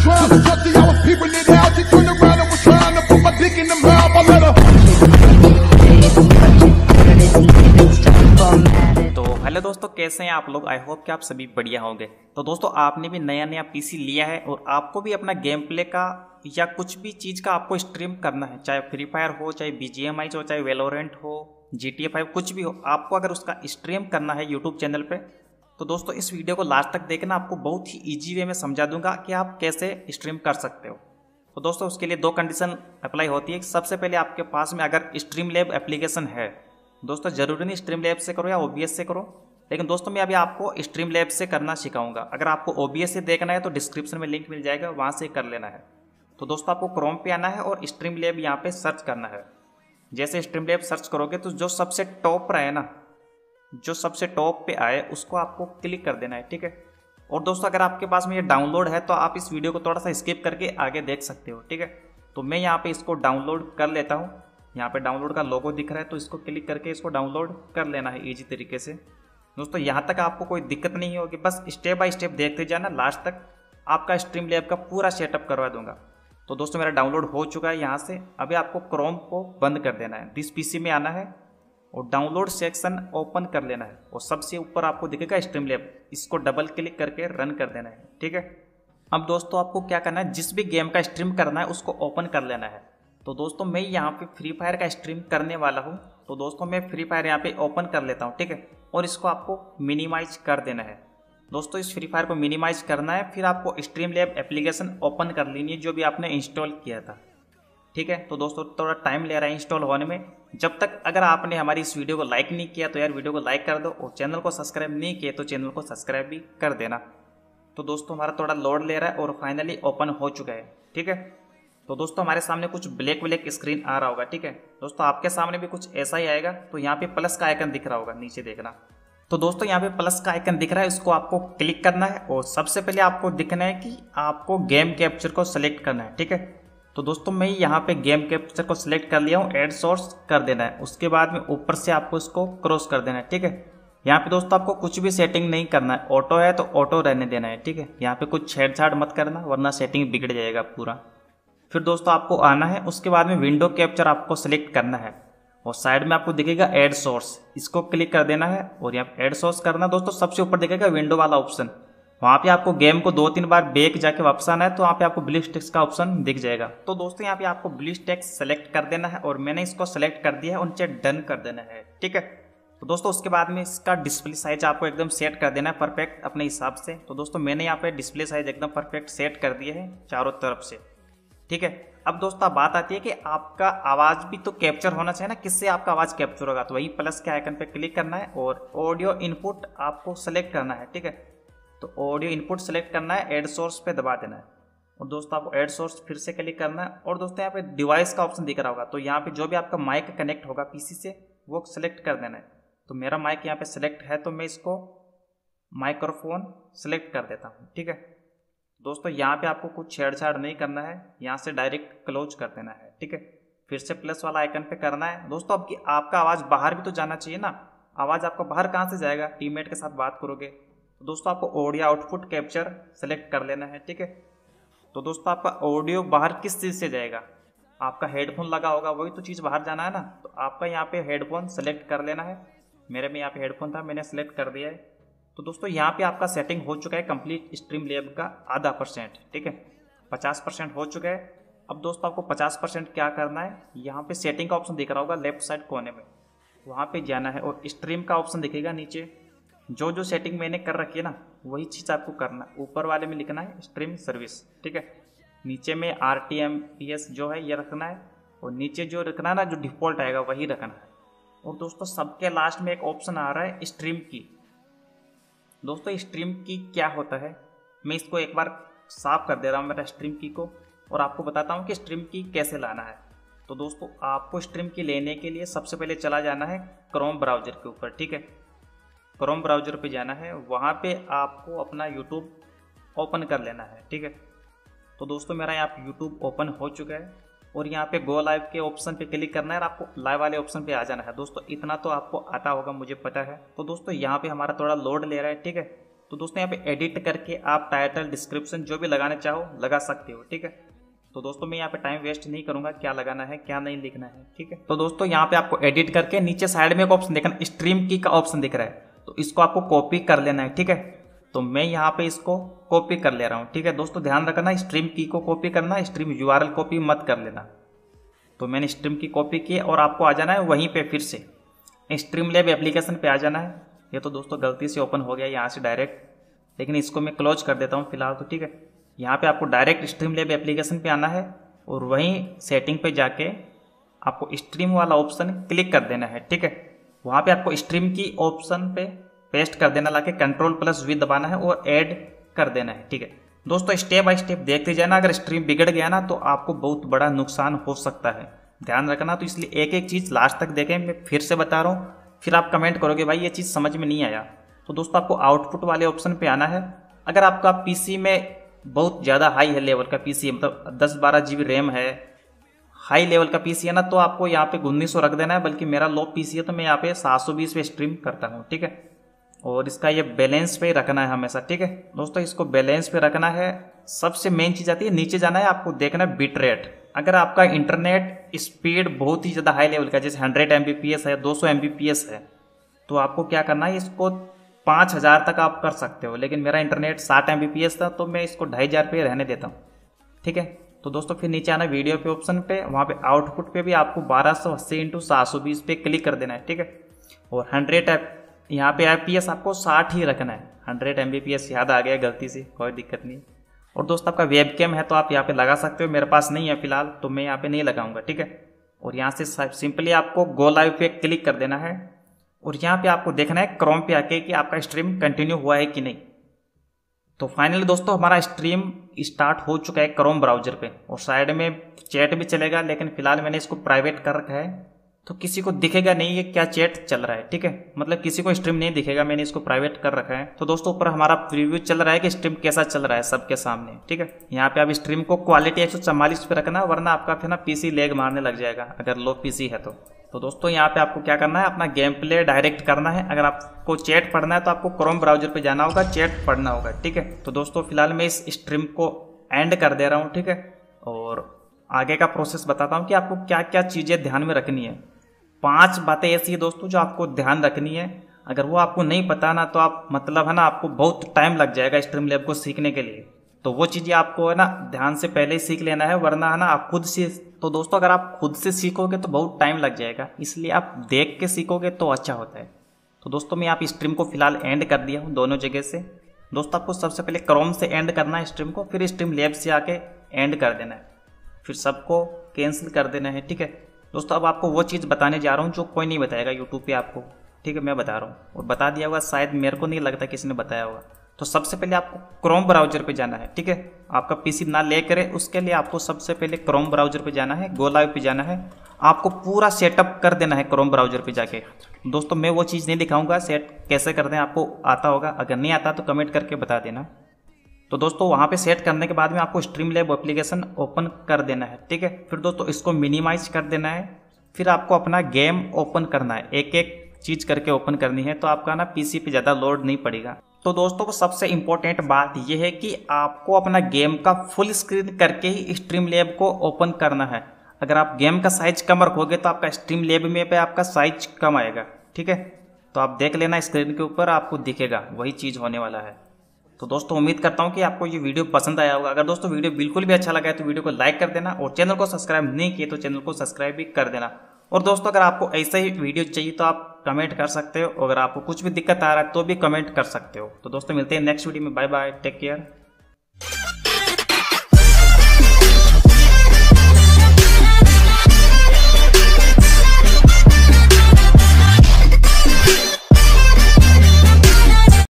trying to touch it, I was peeping it out. She turned around and was trying to put my dick in the mouth. I let her. तो hello दोस्तों, कैसे हैं आप लोग। I hope कि आप सभी बढ़िया होंगे। तो दोस्तों, आपने भी नया पीसी लिया है और आपको भी अपना गेम प्ले का या कुछ भी चीज़ का आपको स्ट्रीम करना है, चाहे फ्री फायर हो, चाहे BGMI हो, चाहे वेलोरेंट हो, GTA 5 कुछ भी हो, आपको अगर उसका स्ट्रीम करना है यूट्यूब चैनल पे, तो दोस्तों इस वीडियो को लास्ट तक देखना। आपको बहुत ही ईजी वे में समझा दूंगा कि आप कैसे स्ट्रीम कर सकते हो। तो दोस्तों उसके लिए दो कंडीशन अप्लाई होती है। सबसे पहले आपके पास में अगर स्ट्रीम लैब एप्लीकेशन है, दोस्तों ज़रूरी नहीं स्ट्रीम लैब से करो या OBS से करो, लेकिन दोस्तों मैं अभी आपको स्ट्रीम लैब से करना सिखाऊंगा। अगर आपको OBS से देखना है तो डिस्क्रिप्शन में लिंक मिल जाएगा, वहाँ से कर लेना है। तो दोस्तों आपको क्रोम पे आना है और स्ट्रीम लैब यहाँ पे सर्च करना है। जैसे स्ट्रीम लैब सर्च करोगे तो जो सबसे टॉप पर आए ना, जो सबसे टॉप पे आए उसको आपको क्लिक कर देना है, ठीक है। और दोस्तों अगर आपके पास में ये डाउनलोड है तो आप इस वीडियो को थोड़ा सा स्किप करके आगे देख सकते हो, ठीक है। तो मैं यहाँ पे इसको डाउनलोड कर लेता हूँ। यहाँ पे डाउनलोड का लोगो दिख रहा है तो इसको क्लिक करके इसको डाउनलोड कर लेना है ईजी तरीके से। दोस्तों यहाँ तक आपको कोई दिक्कत नहीं होगी, बस स्टेप बाय स्टेप देखते जाना, लास्ट तक आपका स्ट्रीम लैब का पूरा सेटअप करवा दूंगा। तो दोस्तों मेरा डाउनलोड हो चुका है यहाँ से। अभी आपको क्रोम को बंद कर देना है, दिस PC में आना है और डाउनलोड सेक्शन ओपन कर लेना है और सबसे ऊपर आपको दिखेगा स्ट्रीम लैब, इसको डबल क्लिक करके रन कर देना है, ठीक है। अब दोस्तों आपको क्या करना है, जिस भी गेम का स्ट्रीम करना है उसको ओपन कर लेना है। तो दोस्तों मैं यहाँ पे फ्री फायर का स्ट्रीम करने वाला हूँ, तो दोस्तों मैं फ्री फायर यहाँ पे ओपन कर लेता हूँ, ठीक है। और इसको आपको मिनिमाइज कर देना है। दोस्तों इस फ्री फायर को मिनिमाइज करना है, फिर आपको स्ट्रीम लैब एप्लीकेशन ओपन कर लेनी है जो भी आपने इंस्टॉल किया था, ठीक है। तो दोस्तों थोड़ा टाइम ले रहा है इंस्टॉल होने में। जब तक अगर आपने हमारी इस वीडियो को लाइक नहीं किया तो यार वीडियो को लाइक कर दो, और चैनल को सब्सक्राइब नहीं किया तो चैनल को सब्सक्राइब भी कर देना। तो दोस्तों हमारा थोड़ा लोड ले रहा है और फाइनली ओपन हो चुका है, ठीक है। तो दोस्तों हमारे सामने कुछ ब्लैक स्क्रीन आ रहा होगा, ठीक है। दोस्तों आपके सामने भी कुछ ऐसा ही आएगा। तो यहाँ पे प्लस का आइकन दिख रहा होगा, नीचे देखना। तो दोस्तों यहाँ पे प्लस का आइकन दिख रहा है, इसको आपको क्लिक करना है और सबसे पहले आपको दिखना है कि आपको गेम कैप्चर को सिलेक्ट करना है, ठीक है। तो दोस्तों मैं यहाँ पे गेम कैप्चर को सिलेक्ट कर लिया हूँ, ऐड सोर्स कर देना है। उसके बाद में ऊपर से आपको इसको क्रॉस कर देना है, ठीक है। यहाँ पे दोस्तों आपको कुछ भी सेटिंग नहीं करना है, ऑटो है तो ऑटो रहने देना है, ठीक है। यहाँ पे कुछ छेड़छाड़ मत करना वरना सेटिंग बिगड़ जाएगा पूरा। फिर दोस्तों आपको आना है, उसके बाद में विंडो कैप्चर आपको सिलेक्ट करना है और साइड में आपको दिखेगा ऐड सोर्स, इसको क्लिक कर देना है और यहाँ पे ऐड सोर्स करना। दोस्तों सबसे ऊपर दिखेगा विंडो वाला ऑप्शन, वहाँ पे आपको गेम को 2-3 बार बैक जाके वापस आना है, तो वहाँ पे आपको ब्लिस टेक्स्ट का ऑप्शन दिख जाएगा। तो दोस्तों यहाँ पे आपको ब्लिस टेक्स्ट सेलेक्ट कर देना है और मैंने इसको सेलेक्ट कर दिया है और नीचे डन कर देना है, ठीक है। तो दोस्तों उसके बाद में इसका डिस्प्ले साइज आपको एकदम सेट कर देना है परफेक्ट अपने हिसाब से। तो दोस्तों मैंने यहाँ पे डिस्प्ले साइज एकदम परफेक्ट सेट कर दिए है चारों तरफ से, ठीक है। अब दोस्तों बात आती है कि आपका आवाज़ भी तो कैप्चर होना चाहिए ना, किससे आपका आवाज़ कैप्चर होगा। तो वही प्लस के आइकन पे क्लिक करना है और ऑडियो इनपुट आपको सेलेक्ट करना है, ठीक है। तो ऑडियो इनपुट सेलेक्ट करना है, ऐड सोर्स पे दबा देना है और दोस्तों आपको ऐड सोर्स फिर से क्लिक करना है। और दोस्तों यहाँ पे डिवाइस का ऑप्शन दिख रहा होगा, तो यहाँ पे जो भी आपका माइक कनेक्ट होगा PC से वो सेलेक्ट कर देना है। तो मेरा माइक यहाँ पे सेलेक्ट है तो मैं इसको माइक्रोफोन सेलेक्ट कर देता हूँ, ठीक है। दोस्तों यहाँ पे आपको कुछ छेड़छाड़ नहीं करना है, यहाँ से डायरेक्ट क्लोज कर देना है, ठीक है। फिर से प्लस वाला आइकन पे करना है। दोस्तों अब आपका आवाज़ बाहर भी तो जाना चाहिए ना, आवाज़ आपका बाहर कहाँ से जाएगा, टीममेट के साथ बात करोगे। तो दोस्तों आपको ऑडियो आउटपुट कैप्चर सेलेक्ट कर लेना है, ठीक है। तो दोस्तों आपका ऑडियो बाहर किस चीज़ से जाएगा, आपका हेडफोन लगा होगा वही तो चीज़ बाहर जाना है ना। तो आपका यहाँ पे हेडफोन सेलेक्ट कर लेना है। मेरे में यहाँ पे हेडफोन था, मैंने सेलेक्ट कर दिया है। तो दोस्तों यहाँ पे आपका सेटिंग हो चुका है कंप्लीट स्ट्रीम लैब का आधा %, ठीक है। 50% हो चुका है। अब दोस्तों आपको 50% क्या करना है, यहाँ पे सेटिंग का ऑप्शन दिख रहा होगा लेफ्ट साइड कोने में, वहाँ पे जाना है और स्ट्रीम का ऑप्शन दिखेगा नीचे। जो सेटिंग मैंने कर रखी है ना वही चीज़ आपको करना है। ऊपर वाले में लिखना है स्ट्रीम सर्विस, ठीक है। नीचे में RTMS जो है ये रखना है और नीचे जो रखना है ना, जो डिफ़ॉल्ट आएगा वही रखना है। और दोस्तों सबके लास्ट में एक ऑप्शन आ रहा है स्ट्रीम की। दोस्तों स्ट्रीम की क्या होता है, मैं इसको एक बार साफ कर दे रहा हूँ मेरा स्ट्रीम की को, और आपको बताता हूँ कि स्ट्रीम की कैसे लाना है। तो दोस्तों आपको स्ट्रीम की लेने के लिए सबसे पहले चला जाना है क्रोम ब्राउज़र के ऊपर, ठीक है। क्रोम ब्राउज़र पे जाना है, वहाँ पे आपको अपना यूट्यूब ओपन कर लेना है, ठीक है। तो दोस्तों मेरा यहाँ पे यूट्यूब ओपन हो चुका है और यहाँ पे गो लाइव के ऑप्शन पे क्लिक करना है और आपको लाइव वाले ऑप्शन पे आ जाना है। दोस्तों इतना तो आपको आता होगा, मुझे पता है। तो दोस्तों यहाँ पे हमारा थोड़ा लोड ले रहा है, ठीक है। तो दोस्तों यहाँ पे एडिट करके आप टाइटल डिस्क्रिप्शन जो भी लगाना चाहो लगा सकते हो, ठीक है। तो दोस्तों मैं यहाँ पे टाइम वेस्ट नहीं करूंगा, क्या लगाना है क्या नहीं लिखना है, ठीक है। तो दोस्तों यहाँ पे आपको एडिट करके नीचे साइड में एक ऑप्शन देखना, स्ट्रीम की का ऑप्शन दिख रहा है, तो इसको आपको कॉपी कर लेना है, ठीक है। तो मैं यहाँ पे इसको कॉपी कर ले रहा हूँ, ठीक है। दोस्तों ध्यान रखना, स्ट्रीम की को कॉपी करना, स्ट्रीम यूआरएल कॉपी मत कर लेना। तो मैंने स्ट्रीम की कॉपी की और आपको आ जाना है वहीं पे, फिर से स्ट्रीम लैब एप्लीकेशन पे आ जाना है। ये तो दोस्तों गलती से ओपन हो गया यहाँ से डायरेक्ट, लेकिन इसको मैं क्लोज कर देता हूँ फिलहाल, तो ठीक है। यहाँ पे आपको डायरेक्ट स्ट्रीम लैब एप्लीकेशन पे आना है और वहीं सेटिंग पे जाके आपको स्ट्रीम वाला ऑप्शन क्लिक कर देना है, ठीक है। वहाँ पे आपको स्ट्रीम की ऑप्शन पे पेस्ट कर देना, लाके Ctrl+V दबाना है और ऐड कर देना है, ठीक है। दोस्तों स्टेप बाय स्टेप देखते जाना, अगर स्ट्रीम बिगड़ गया ना तो आपको बहुत बड़ा नुकसान हो सकता है, ध्यान रखना। तो इसलिए एक एक चीज़ लास्ट तक देखें, मैं फिर से बता रहा हूँ, फिर आप कमेंट करोगे भाई ये चीज़ समझ में नहीं आया। तो दोस्तों आपको आउटपुट वाले ऑप्शन पे आना है। अगर आपका पीसी में बहुत ज़्यादा हाई है लेवल का पीसी है, मतलब 10-12 GB रैम है, हाई लेवल का पीसी है ना, तो आपको यहाँ पे 1900 रख देना है। बल्कि मेरा लो पीसी है तो मैं यहाँ पे 720 पे स्ट्रीम करता हूँ, ठीक है। और इसका ये बैलेंस पे रखना है हमेशा, ठीक है। दोस्तों इसको बैलेंस पे रखना है। सबसे मेन चीज़ आती है, नीचे जाना है, आपको देखना है बिट रेट। अगर आपका इंटरनेट स्पीड बहुत ही ज़्यादा हाई लेवल का, जैसे 100 Mbps है, 200 Mbps है, तो आपको क्या करना है, इसको 5000 तक आप कर सकते हो। लेकिन मेरा इंटरनेट 60 Mbps था तो मैं इसको 2500 पे रहने देता हूँ, ठीक है। तो दोस्तों फिर नीचे आना वीडियो पे ऑप्शन पे, वहाँ पे आउटपुट पे भी आपको 1280x720 पे क्लिक कर देना है, ठीक है। और 100 यहाँ पे FPS आपको 60 ही रखना है। 100 Mbps याद आ गया गलती से, कोई दिक्कत नहीं। और दोस्त आपका वेबकैम है तो आप यहाँ पे लगा सकते हो, मेरे पास नहीं है फिलहाल तो मैं यहाँ पे नहीं लगाऊंगा, ठीक है। और यहाँ से सिंपली आपको गो लाइव पे क्लिक कर देना है और यहाँ पे आपको देखना है क्रोम पे आके कि आपका स्ट्रीम कंटिन्यू हुआ है कि नहीं। तो फाइनली दोस्तों हमारा स्ट्रीम स्टार्ट हो चुका है क्रोम ब्राउजर पे, और साइड में चैट भी चलेगा, लेकिन फिलहाल मैंने इसको प्राइवेट कर रखा है तो किसी को दिखेगा नहीं ये क्या चैट चल रहा है, ठीक है। मतलब किसी को स्ट्रीम नहीं दिखेगा, मैंने इसको प्राइवेट कर रखा है। तो दोस्तों ऊपर हमारा प्रीव्यू चल रहा है कि स्ट्रीम कैसा चल रहा है सबके सामने, ठीक है। यहाँ पे आप स्ट्रीम को क्वालिटी 144 पे रखना, वरना आपका फिर ना पीसी लेग मारने लग जाएगा अगर लो पीसी है तो दोस्तों यहाँ पे आपको क्या करना है, अपना गेम प्ले डायरेक्ट करना है। अगर आपको चैट पढ़ना है तो आपको क्रोम ब्राउजर पे जाना होगा, चैट पढ़ना होगा, ठीक है। तो दोस्तों फिलहाल मैं इस स्ट्रीम को एंड कर दे रहा हूँ, ठीक है। और आगे का प्रोसेस बताता हूँ कि आपको क्या क्या चीज़ें ध्यान में रखनी है। 5 बातें ऐसी है दोस्तों जो आपको ध्यान रखनी है, अगर वो आपको नहीं पता ना तो आप मतलब है ना आपको बहुत टाइम लग जाएगा स्ट्रीम लैब को सीखने के लिए। तो वो चीज़ें आपको है ना ध्यान से पहले ही सीख लेना है, वरना है ना आप खुद से, तो दोस्तों अगर आप खुद से सीखोगे तो बहुत टाइम लग जाएगा, इसलिए आप देख के सीखोगे तो अच्छा होता है। तो दोस्तों मैं आप स्ट्रीम को फिलहाल एंड कर दिया हूँ दोनों जगह से। दोस्तों आपको सबसे पहले क्रोम से एंड करना है स्ट्रीम को, फिर स्ट्रीम लैब से आके एंड कर देना है, फिर सबको कैंसिल कर देना है, ठीक है। दोस्तों अब आपको वो चीज़ बताने जा रहा हूँ जो कोई नहीं बताएगा यूट्यूब पे आपको, ठीक है। मैं बता रहा हूँ और बता दिया होगा, शायद मेरे को नहीं लगता किसी ने बताया होगा। तो सबसे पहले आपको क्रोम ब्राउजर पे जाना है, ठीक है। आपका पीसी ना ले करे उसके लिए आपको सबसे पहले क्रोम ब्राउजर पे जाना है, गो लाइव पे जाना है, आपको पूरा सेटअप कर देना है क्रोम ब्राउजर पे जाके। दोस्तों मैं वो चीज़ नहीं दिखाऊंगा सेट कैसे करते हैं, आपको आता होगा, अगर नहीं आता तो कमेंट करके बता देना। तो दोस्तों वहाँ पे सेट करने के बाद में आपको स्ट्रीम लैब एप्लीकेशन ओपन कर देना है, ठीक है। फिर दोस्तों इसको मिनिमाइज कर देना है, फिर आपको अपना गेम ओपन करना है, एक एक चीज़ करके ओपन करनी है, तो आपका ना पीसी पे ज़्यादा लोड नहीं पड़ेगा। तो दोस्तों सबसे इम्पोर्टेंट बात यह है कि आपको अपना गेम का फुल स्क्रीन करके ही स्ट्रीम लैब को ओपन करना है। अगर आप गेम का साइज कम रखोगे तो आपका स्ट्रीम लैब में पे आपका साइज कम आएगा, ठीक है। तो आप देख लेना स्क्रीन के ऊपर आपको दिखेगा, वही चीज़ होने वाला है। तो दोस्तों उम्मीद करता हूँ कि आपको ये वीडियो पसंद आया होगा। अगर दोस्तों वीडियो बिल्कुल भी अच्छा लगा है तो वीडियो को लाइक कर देना, और चैनल को सब्सक्राइब नहीं किए तो चैनल को सब्सक्राइब भी कर देना। और दोस्तों अगर आपको ऐसा ही वीडियो चाहिए तो आप कमेंट कर सकते हो, अगर आपको कुछ भी दिक्कत आ रहा है तो भी कमेंट कर सकते हो। तो दोस्तों मिलते हैं नेक्स्ट वीडियो में, बाय बाय, टेक केयर।